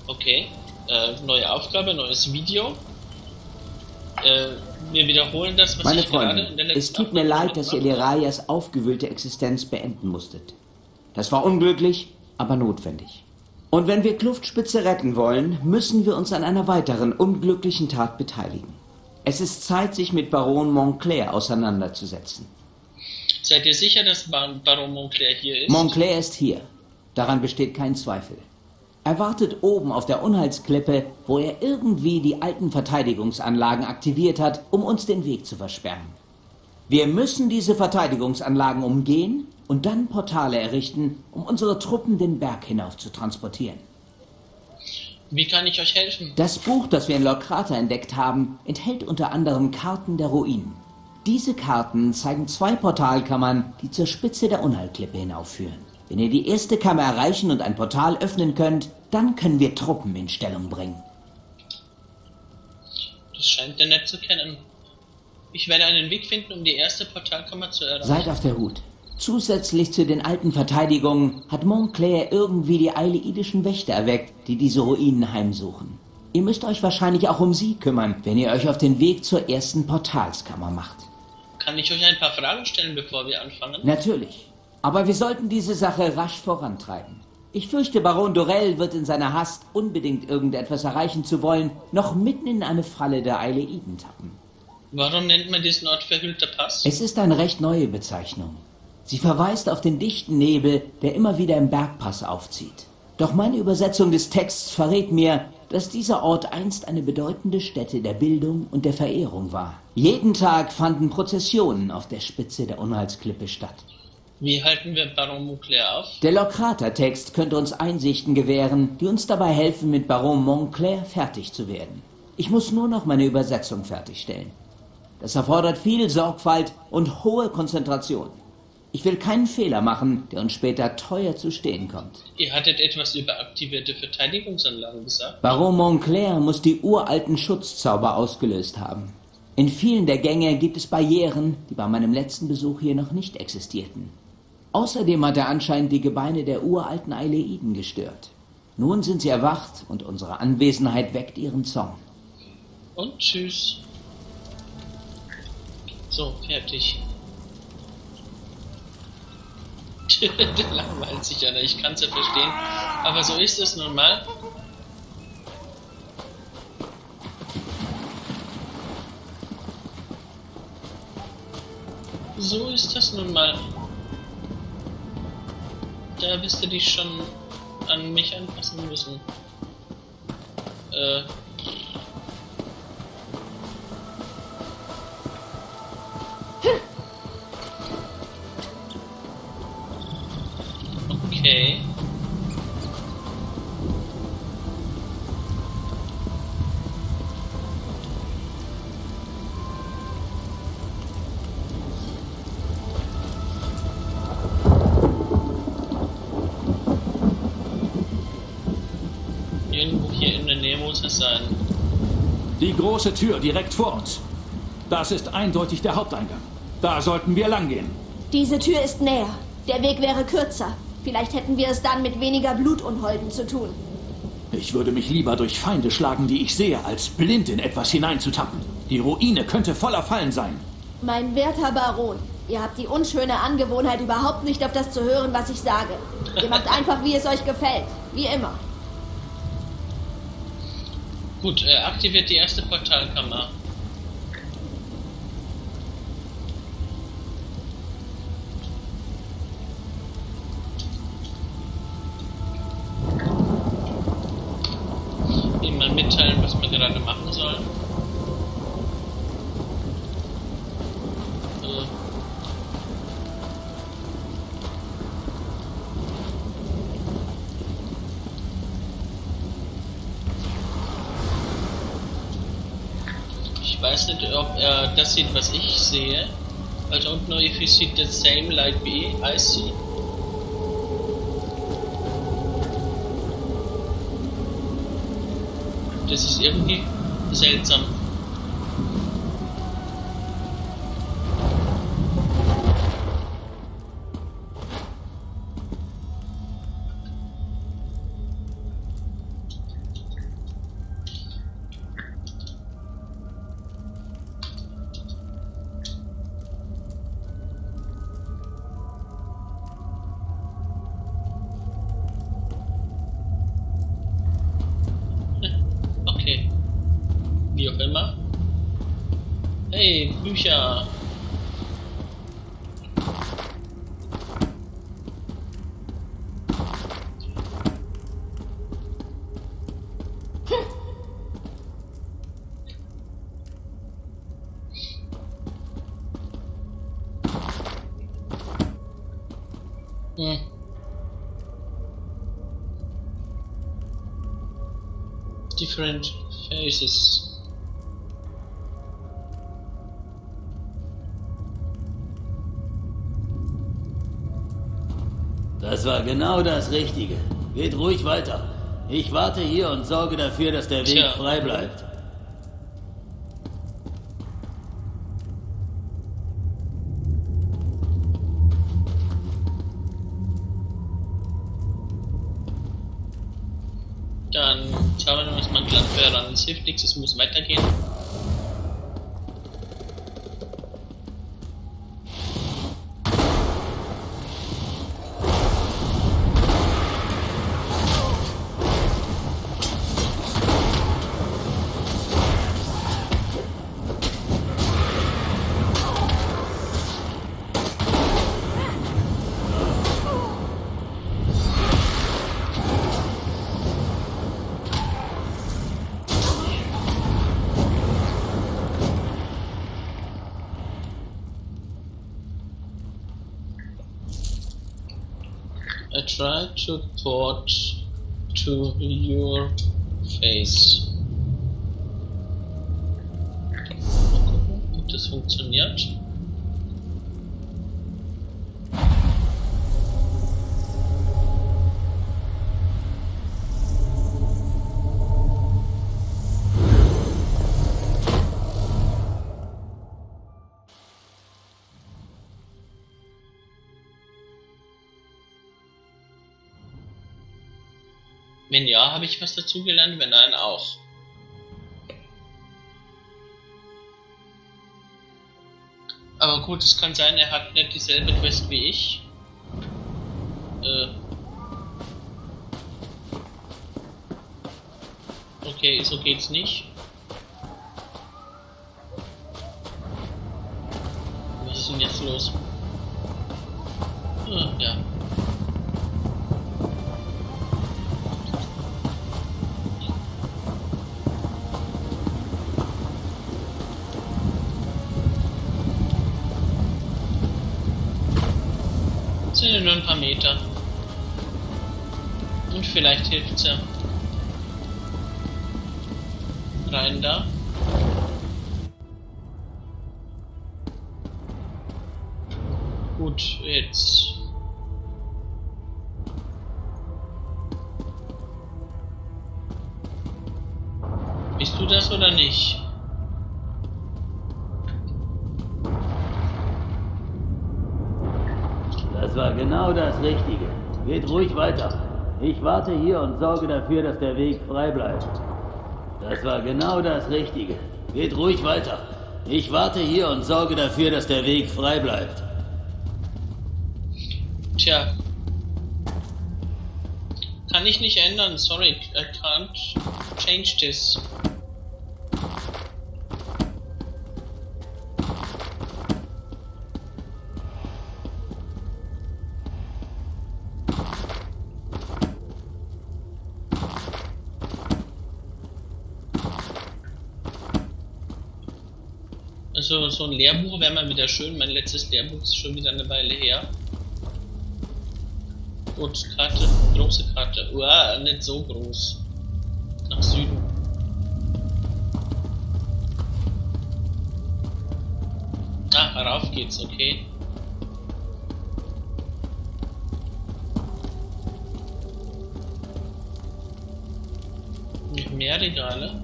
Okay. Neue Aufgabe, neues Video. Wir wiederholen das, was Meine ich gerade Freunde, in der letzten es tut mir Aufnahme leid, dass ihr gemacht habe. Lerayas aufgewühlte Existenz beenden musstet. Das war unglücklich, aber notwendig. Und wenn wir Kluftspitze retten wollen, müssen wir uns an einer weiteren unglücklichen Tat beteiligen. Es ist Zeit, sich mit Baron Montclair auseinanderzusetzen. Seid ihr sicher, dass Baron Montclair hier ist? Montclair ist hier. Daran besteht kein Zweifel. Er wartet oben auf der Unheilsklippe, wo er irgendwie die alten Verteidigungsanlagen aktiviert hat, um uns den Weg zu versperren. Wir müssen diese Verteidigungsanlagen umgehen und dann Portale errichten, um unsere Truppen den Berg hinauf zu transportieren. Wie kann ich euch helfen? Das Buch, das wir in Lorkrata entdeckt haben, enthält unter anderem Karten der Ruinen. Diese Karten zeigen 2 Portalkammern, die zur Spitze der Unheilklippe hinaufführen. Wenn ihr die erste Kammer erreichen und ein Portal öffnen könnt, dann können wir Truppen in Stellung bringen. Das scheint er nicht zu kennen. Ich werde einen Weg finden, um die erste Portalkammer zu erreichen. Seid auf der Hut. Zusätzlich zu den alten Verteidigungen hat Montclair irgendwie die aileidischen Wächter erweckt, die diese Ruinen heimsuchen. Ihr müsst euch wahrscheinlich auch um sie kümmern, wenn ihr euch auf den Weg zur ersten Portalskammer macht. Kann ich euch ein paar Fragen stellen, bevor wir anfangen? Natürlich. Aber wir sollten diese Sache rasch vorantreiben. Ich fürchte, Baron Dorell wird in seiner Hast, unbedingt irgendetwas erreichen zu wollen, noch mitten in eine Falle der Aileiden tappen. Warum nennt man diesen Ort verhüllter Pass? Es ist eine recht neue Bezeichnung. Sie verweist auf den dichten Nebel, der immer wieder im Bergpass aufzieht. Doch meine Übersetzung des Texts verrät mir, dass dieser Ort einst eine bedeutende Stätte der Bildung und der Verehrung war. Jeden Tag fanden Prozessionen auf der Spitze der Unheilsklippe statt. Wie halten wir Baron Montclair auf? Der Lorkrata-Text könnte uns Einsichten gewähren, die uns dabei helfen, mit Baron Montclair fertig zu werden. Ich muss nur noch meine Übersetzung fertigstellen. Das erfordert viel Sorgfalt und hohe Konzentration. Ich will keinen Fehler machen, der uns später teuer zu stehen kommt. Ihr hattet etwas über aktivierte Verteidigungsanlagen gesagt. Baron Montclair muss die uralten Schutzzauber ausgelöst haben. In vielen der Gänge gibt es Barrieren, die bei meinem letzten Besuch hier noch nicht existierten. Außerdem hat er anscheinend die Gebeine der uralten Aileiden gestört. Nun sind sie erwacht und unsere Anwesenheit weckt ihren Zorn. Und tschüss. So, fertig. Der langweilt sich ja, ich kann's ja verstehen. Aber so ist es nun mal. So ist das nun mal. Da wirst du dich schon an mich anpassen müssen. Okay. Irgendwo hier in der Nähe muss es sein. Die große Tür direkt vor uns. Das ist eindeutig der Haupteingang. Da sollten wir langgehen. Diese Tür ist näher. Der Weg wäre kürzer. Vielleicht hätten wir es dann mit weniger Blutunholden zu tun. Ich würde mich lieber durch Feinde schlagen, die ich sehe, als blind in etwas hineinzutappen. Die Ruine könnte voller Fallen sein. Mein werter Baron, ihr habt die unschöne Angewohnheit, überhaupt nicht auf das zu hören, was ich sage. Ihr macht einfach, wie es euch gefällt. Wie immer. Gut, aktiviert die erste Portalkammer. Ihm mal mitteilen, was wir gerade machen sollen. Ich weiß nicht, ob er das sieht, was ich sehe. I don't know if he sees the same like I see. Das ist irgendwie seltsam. Hey, Bücher. Different faces. Das war genau das Richtige. Geht ruhig weiter. Ich warte hier und sorge dafür, dass der Weg frei bleibt. Dann schauen wir uns mal glatt ran. Es hilft nichts, es muss weitergehen. I try to port to your face. Mal gucken, ob das funktioniert. Wenn ja, habe ich was dazugelernt, wenn nein, auch. Aber gut, es kann sein, er hat nicht dieselbe Quest wie ich. Okay, so geht's nicht. Was ist denn jetzt los? Ja. Sind ja nur ein paar Meter. Und vielleicht hilft's ja. Rein da. Gut, jetzt. Bist du das oder nicht? Das war genau das Richtige. Geht ruhig weiter. Ich warte hier und sorge dafür, dass der Weg frei bleibt. Das war genau das Richtige. Geht ruhig weiter. Ich warte hier und sorge dafür, dass der Weg frei bleibt. Tja. Kann ich nicht ändern. Sorry, I can't change this. Also so ein Lehrbuch wäre mal wieder schön. Mein letztes Lehrbuch ist schon wieder eine Weile her. Gut, Karte, große Karte. Uah, nicht so groß. Nach Süden. Ah, rauf geht's, okay. Mehr Regale.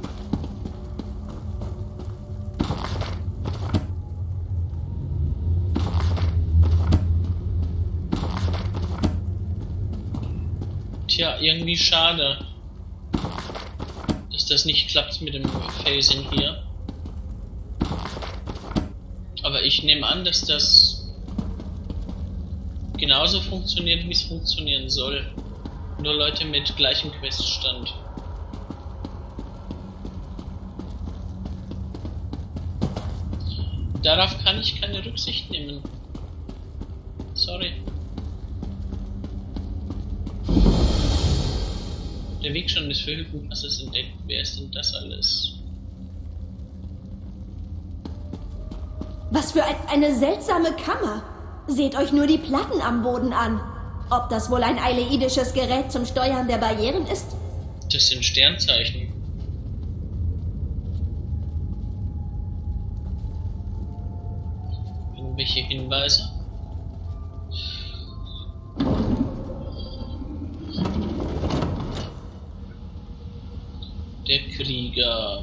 Tja, irgendwie schade, dass das nicht klappt mit dem Phasing hier. Aber ich nehme an, dass das genauso funktioniert, wie es funktionieren soll. Nur Leute mit gleichem Queststand. Darauf kann ich keine Rücksicht nehmen. Sorry. Der Weg schon des Vögelbuchasses entdeckt. Wer ist denn das alles? Was für eine seltsame Kammer. Seht euch nur die Platten am Boden an. Ob das wohl ein aileidisches Gerät zum Steuern der Barrieren ist? Das sind Sternzeichen. Irgendwelche Hinweise? Der Krieger.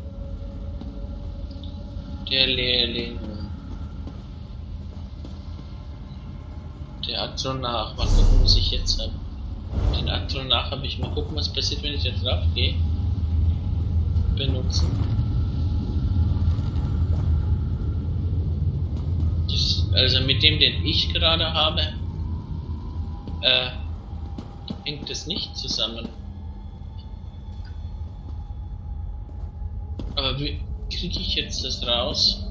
Der Lehrling. Der Astronach. Mal gucken, was ich jetzt habe. Den Astronach habe ich. Mal gucken, was passiert, wenn ich jetzt drauf gehe. Benutzen. Das, also mit dem, den ich gerade habe, hängt es nicht zusammen. Aber wie kriege ich jetzt das raus?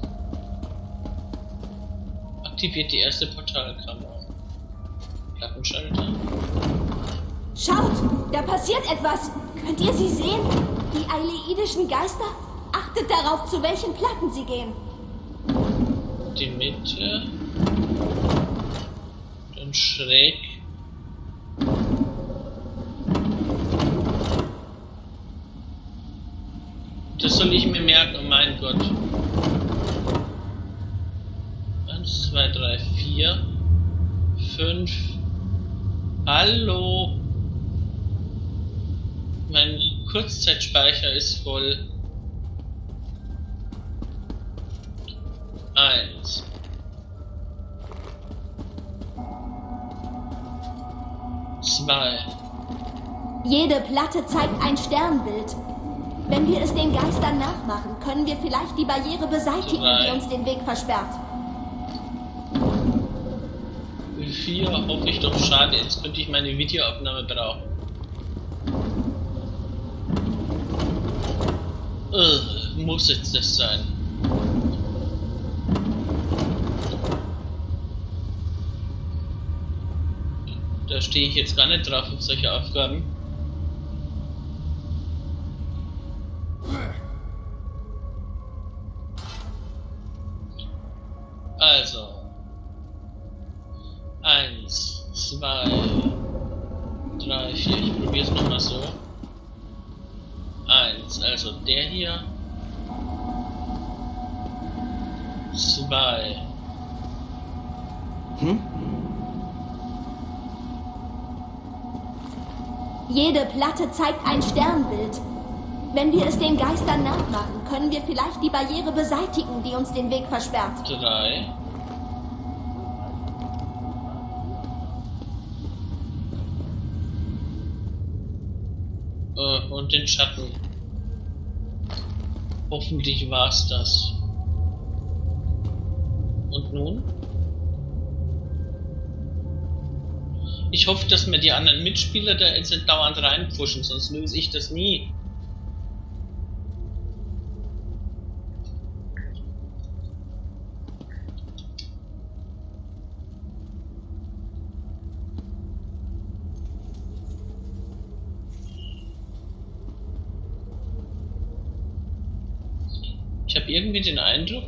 Aktiviert die erste Portalkammer. Plattenschalter. Schaut, da passiert etwas. Könnt ihr sie sehen? Die aileidischen Geister? Achtet darauf, zu welchen Platten sie gehen. Die Mitte. Dann schräg. Das soll ich mir merken, oh mein Gott. 1, 2, 3, 4, 5. Hallo. Mein Kurzzeitspeicher ist voll. 1. 2. Jede Platte zeigt ein Sternbild. Wenn wir es den Geistern nachmachen, können wir vielleicht die Barriere beseitigen, 3. die uns den Weg versperrt. 4, hoffe ich doch, schade, jetzt könnte ich meine Videoaufnahme brauchen. Muss jetzt das sein? Da stehe ich jetzt gar nicht drauf auf solche Aufgaben. Also 1, 2, 3, 4, ich probiere es nochmal so. 1, also der hier. 2. Jede Platte zeigt ein Sternbild. Wenn wir es den Geistern nachmachen, können wir vielleicht die Barriere beseitigen, die uns den Weg versperrt. 3. Und den Schatten. Hoffentlich war's das. Und nun? Ich hoffe, dass mir die anderen Mitspieler da jetzt nicht dauernd reinpfuschen, sonst löse ich das nie. Ich habe irgendwie den Eindruck,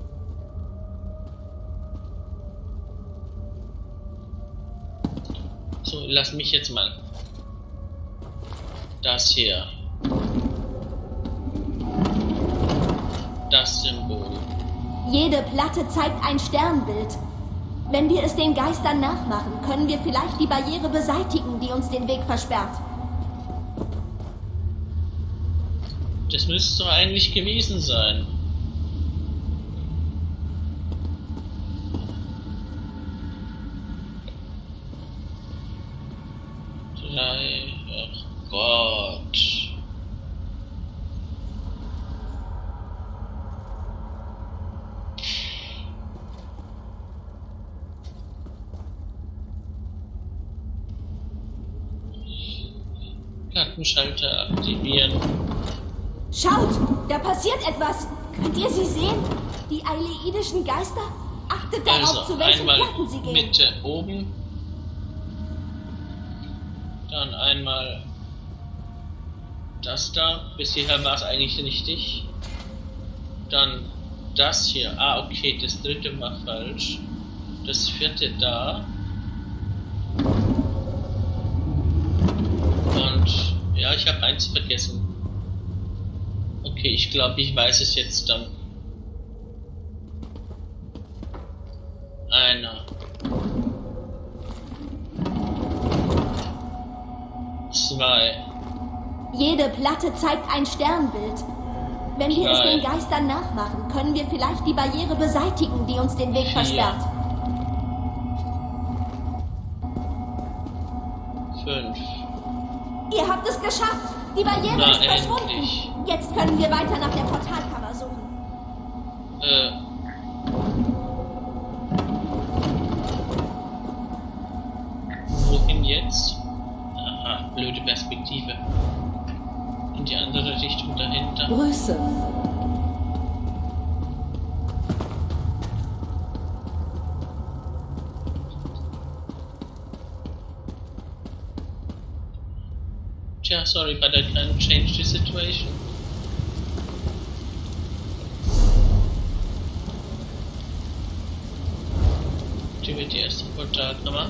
so, lass mich jetzt mal das hier, das Symbol. Jede Platte zeigt ein Sternbild. Wenn wir es den Geistern nachmachen, können wir vielleicht die Barriere beseitigen, die uns den Weg versperrt. Das müsste doch eigentlich gewesen sein. Ach Gott. Plattenschalter aktivieren. Schaut, da passiert etwas. Könnt ihr sie sehen? Die aileidischen Geister? Achtet darauf, Also, zu welchen einmal Platten sie gehen. Mitte oben. Dann einmal das da. Bis hierher war es eigentlich richtig. Dann das hier. Ah, okay, das dritte war falsch. Das vierte da. Und ja, ich habe eins vergessen. Okay, ich glaube, ich weiß es jetzt dann. Einer. 2. Jede Platte zeigt ein Sternbild. Wenn wir es den Geistern nachmachen, können wir vielleicht die Barriere beseitigen, die uns den Weg 4. versperrt. 5. Ihr habt es geschafft! Die Barriere Na, ist verschwunden! endlich. Jetzt können wir weiter nach der Portalkammer suchen. Wohin jetzt? Aha, blöde Perspektive. In die andere Richtung dahinter. Grüße. Tja, sorry, but I can't change the situation. Die erste Portalkammer.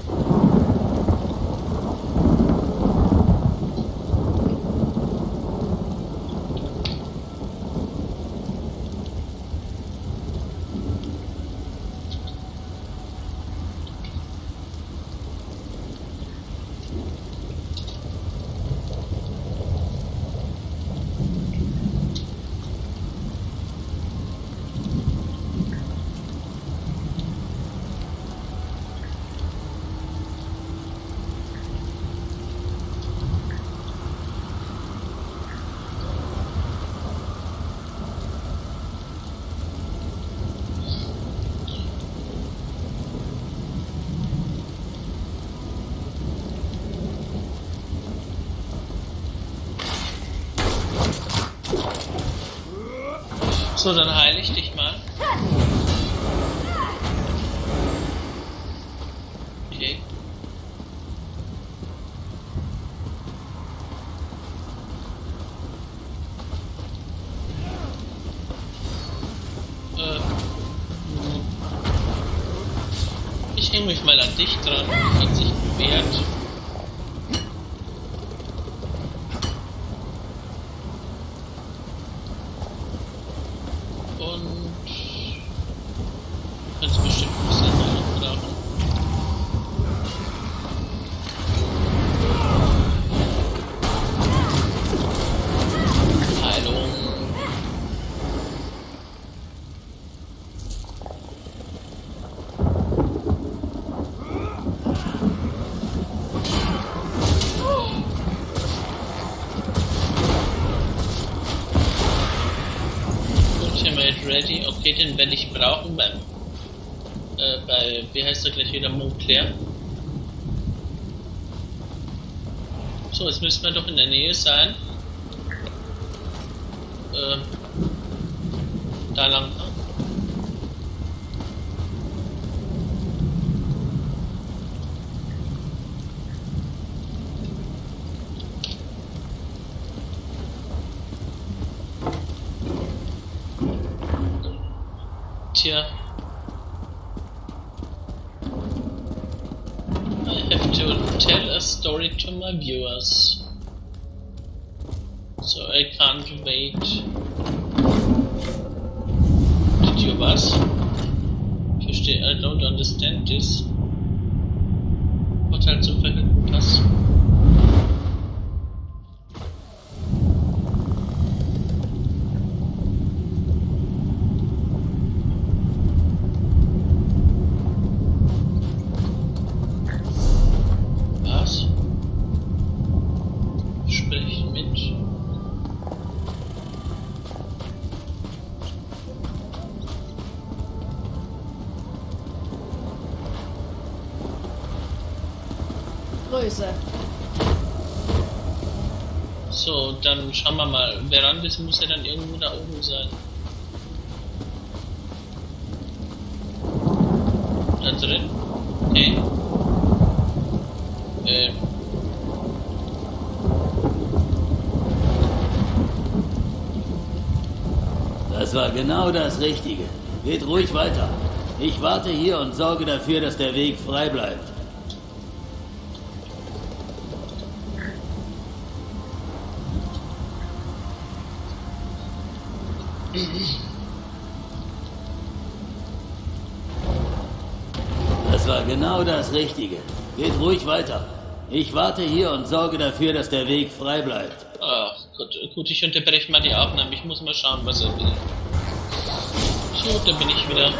So, dann heile ich dich mal. Okay. Ich hänge mich mal an dich dran, hat sich bewährt. Kannst bestimmt ein bisschen brauchen. Heilung. Ultimate ready. Okay, den werde ich brauchen bei, wie heißt er gleich wieder, Montclair. So, jetzt müssen wir doch in der Nähe sein. Da lang. Tja. I have to tell a story to my viewers. So I can't wait. Did you was? Verstehe, I don't understand this. Portal zum verhüllten Pass. Was? Sprich mit. Grüße. So, dann schauen wir mal. Verandas muss ja dann irgendwo da oben sein. drin. Okay. Das war genau das Richtige. Geht ruhig weiter. Ich warte hier und sorge dafür, dass der Weg frei bleibt. Das war genau das Richtige. Geht ruhig weiter. Ich warte hier und sorge dafür, dass der Weg frei bleibt. Ach, gut, ich unterbreche mal die Aufnahme. Ich muss mal schauen, was er will. So, da bin ich wieder.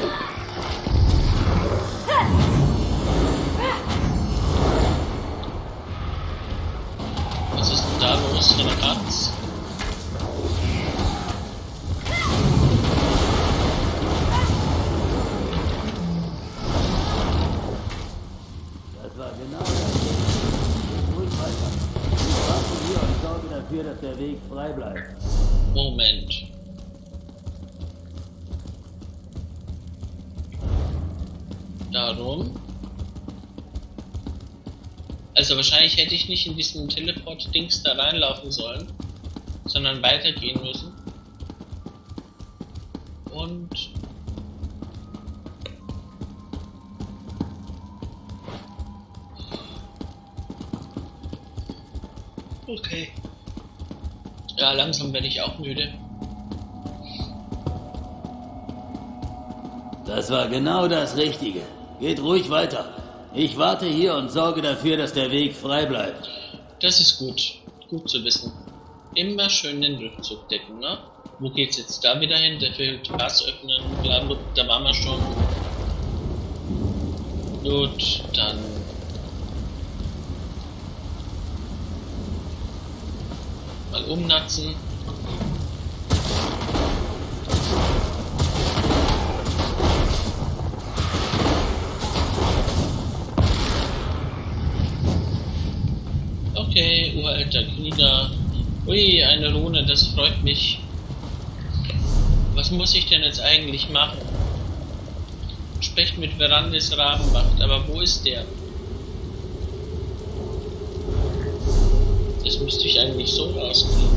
Was ist denn da los, Hatz? Das war genau das Richtige. Geht ruhig weiter. Ich warte hier und sorge dafür, dass der Weg frei bleibt. Moment. Darum. Also wahrscheinlich hätte ich nicht in diesen Teleport-Dings da reinlaufen sollen, sondern weitergehen müssen. Und okay. Ja, langsam werde ich auch müde. Das war genau das Richtige. Geht ruhig weiter. Ich warte hier und sorge dafür, dass der Weg frei bleibt. Das ist gut. Gut zu wissen. Immer schön den Rückzug decken, ne? Wo geht's jetzt da wieder hin? Der fehlt Gas öffnen, blablabla, da waren wir schon. Gut, dann. Mal umnatzen. Okay, uralter Krieger. Ui, eine Rune, das freut mich. Was muss ich denn jetzt eigentlich machen? Sprecht mit Verandis Rabenwacht, aber wo ist der? Das müsste ich eigentlich so rauskriegen.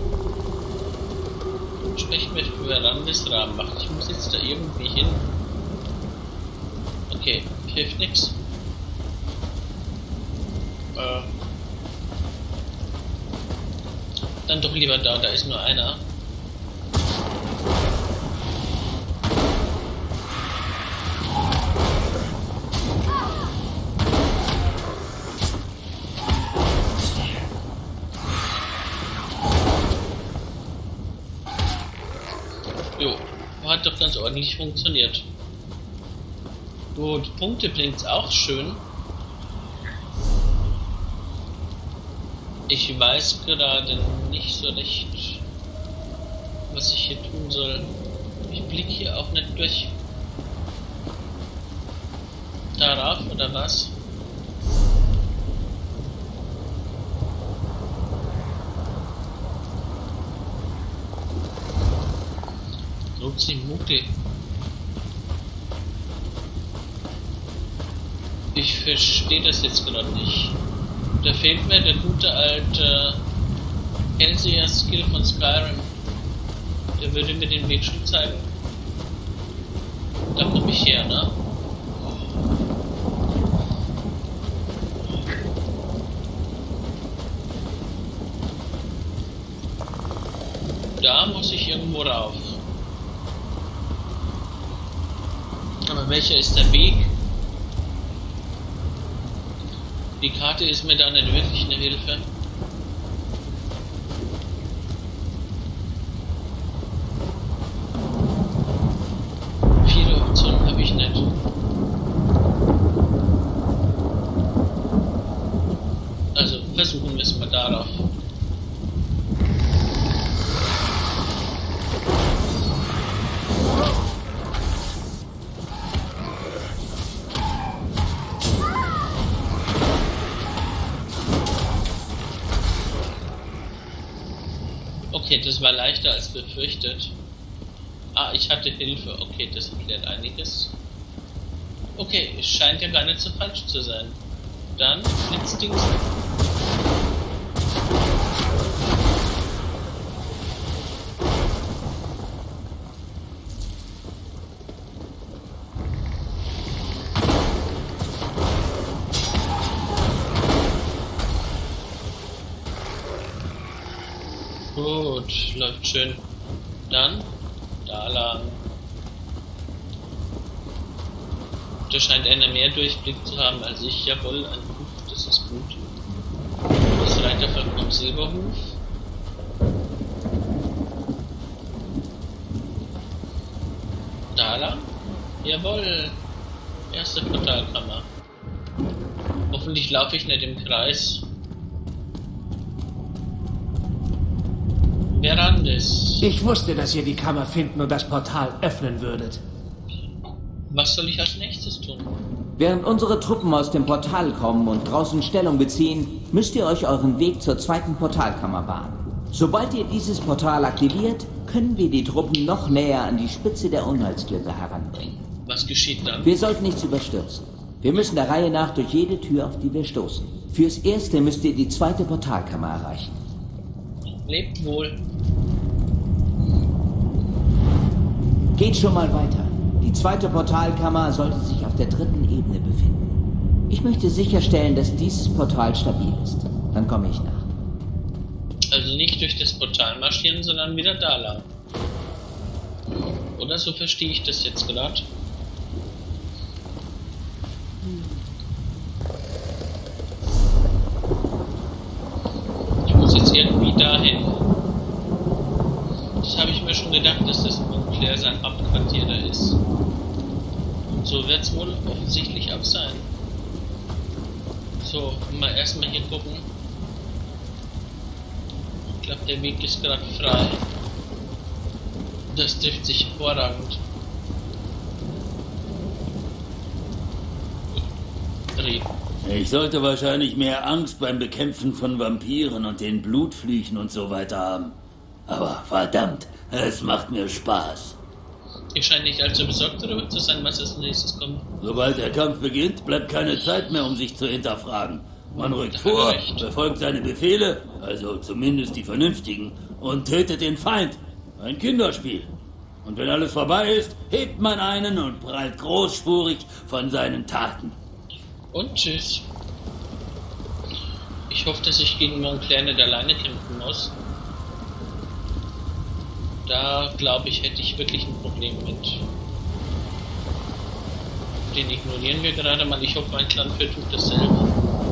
Sprecht mit Verandis Rabenwacht. Ich muss jetzt da irgendwie hin. Okay, hilft nix. Dann doch lieber da ist nur einer. Jo, hat doch ganz ordentlich funktioniert. Gut, Punkte bringt's auch schön. Ich weiß gerade nicht so recht, was ich hier tun soll. Ich blicke hier auch nicht durch. Darauf oder was? Nutzi Mutti. Ich verstehe das jetzt gerade nicht. Da fehlt mir der gute alte Hellseher-Skill von Skyrim. Der würde mir den Weg schon zeigen. Da komme ich her, ne? Da muss ich irgendwo rauf. Aber welcher ist der Weg? Die Karte ist mir da nicht wirklich eine Hilfe. Viele Optionen habe ich nicht. Also versuchen wir es mal darauf. Okay, das war leichter als befürchtet. Ah, ich hatte Hilfe. Okay, das erklärt einiges. Okay, es scheint ja gar nicht so falsch zu sein. Dann Blitzdings. Gut, läuft schön. Dann da lang. Da scheint einer mehr Durchblick zu haben als ich. Jawohl, ein Huf, das ist gut. Das Reiter vom Silberhuf. Da lang. Jawohl. Erste Portalkammer. Hoffentlich laufe ich nicht im Kreis. Verandes. Ich wusste, dass ihr die Kammer finden und das Portal öffnen würdet. Was soll ich als nächstes tun? Während unsere Truppen aus dem Portal kommen und draußen Stellung beziehen, müsst ihr euch euren Weg zur zweiten Portalkammer bahnen. Sobald ihr dieses Portal aktiviert, können wir die Truppen noch näher an die Spitze der Unheilsklippe heranbringen. Was geschieht dann? Wir sollten nichts überstürzen. Wir müssen der Reihe nach durch jede Tür, auf die wir stoßen. Fürs Erste müsst ihr die zweite Portalkammer erreichen. Lebt wohl. Geht schon mal weiter. Die zweite Portalkammer sollte sich auf der 3. Ebene befinden. Ich möchte sicherstellen, dass dieses Portal stabil ist. Dann komme ich nach. Also nicht durch das Portal marschieren, sondern wieder da lang. Oder so verstehe ich das jetzt gerade. Ich muss jetzt irgendwie dahin. Das habe ich mir schon gedacht, dass das Montclair sein Hauptquartier da ist. Und so wird es wohl offensichtlich auch sein. So, mal erstmal hier gucken. Ich glaube, der Weg ist gerade frei. Das trifft sich hervorragend. Reden. Ich sollte wahrscheinlich mehr Angst beim Bekämpfen von Vampiren und den Blutflüchen und so weiter haben. Aber verdammt, es macht mir Spaß. Ihr scheint nicht allzu besorgt darüber zu sein, was als nächstes kommt. Sobald der Kampf beginnt, bleibt keine Zeit mehr, um sich zu hinterfragen. Man rückt vor, befolgt seine Befehle, also zumindest die vernünftigen, und tötet den Feind. Ein Kinderspiel. Und wenn alles vorbei ist, hebt man einen und prallt großspurig von seinen Taten. Und tschüss. Ich hoffe, dass ich gegen Montclair nicht alleine kämpfen muss. Da, glaube ich, hätte ich wirklich ein Problem mit. Den ignorieren wir gerade mal. Ich hoffe, mein Clanführer tut dasselbe.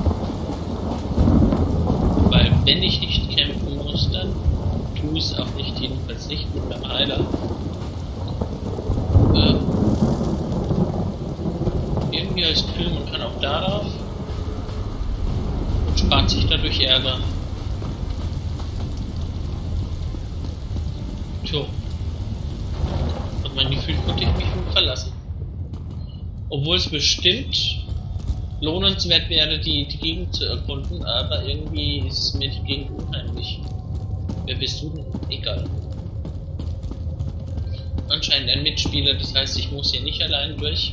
Weil, wenn ich nicht kämpfen muss, dann tue es auch nicht, jedenfalls nicht mit meinem Heiler. Irgendwie als Gefühl, man kann auch darauf und spart sich dadurch Ärger. So. Und mein Gefühl konnte ich mich nun verlassen. Obwohl es bestimmt lohnenswert wäre, die Gegend zu erkunden, aber irgendwie ist mir die Gegend unheimlich. Wer bist du denn? Egal. Anscheinend ein Mitspieler, das heißt, ich muss hier nicht allein durch.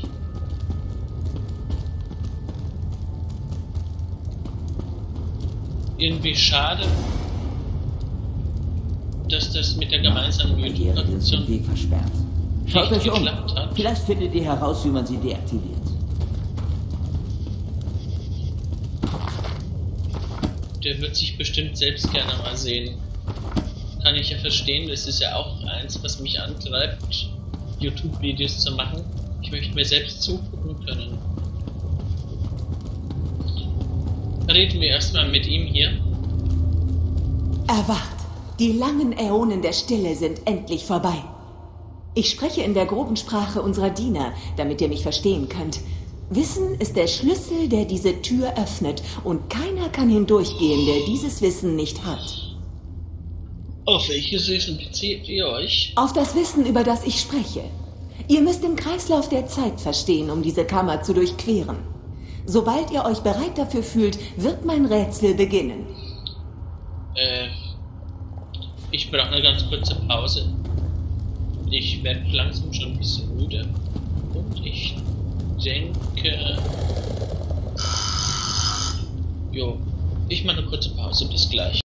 Irgendwie schade, dass das mit der gemeinsamen YouTube-Produktion Weg versperrt. Schaut euch um. Hat. Vielleicht findet ihr heraus, wie man sie deaktiviert. Der wird sich bestimmt selbst gerne mal sehen. Kann ich ja verstehen, das ist ja auch eins, was mich antreibt, YouTube-Videos zu machen. Ich möchte mir selbst zugucken können. Reden wir erstmal mit ihm hier. Erwacht! Die langen Äonen der Stille sind endlich vorbei. Ich spreche in der groben Sprache unserer Diener, damit ihr mich verstehen könnt. Wissen ist der Schlüssel, der diese Tür öffnet, und keiner kann hindurchgehen, der dieses Wissen nicht hat. Auf welches Wissen bezieht ihr euch? Auf das Wissen, über das ich spreche. Ihr müsst den Kreislauf der Zeit verstehen, um diese Kammer zu durchqueren. Sobald ihr euch bereit dafür fühlt, wird mein Rätsel beginnen. Ich brauche eine ganz kurze Pause. Ich werde langsam schon ein bisschen müde. Und ich denke, Jo, ich mache eine kurze Pause, bis gleich.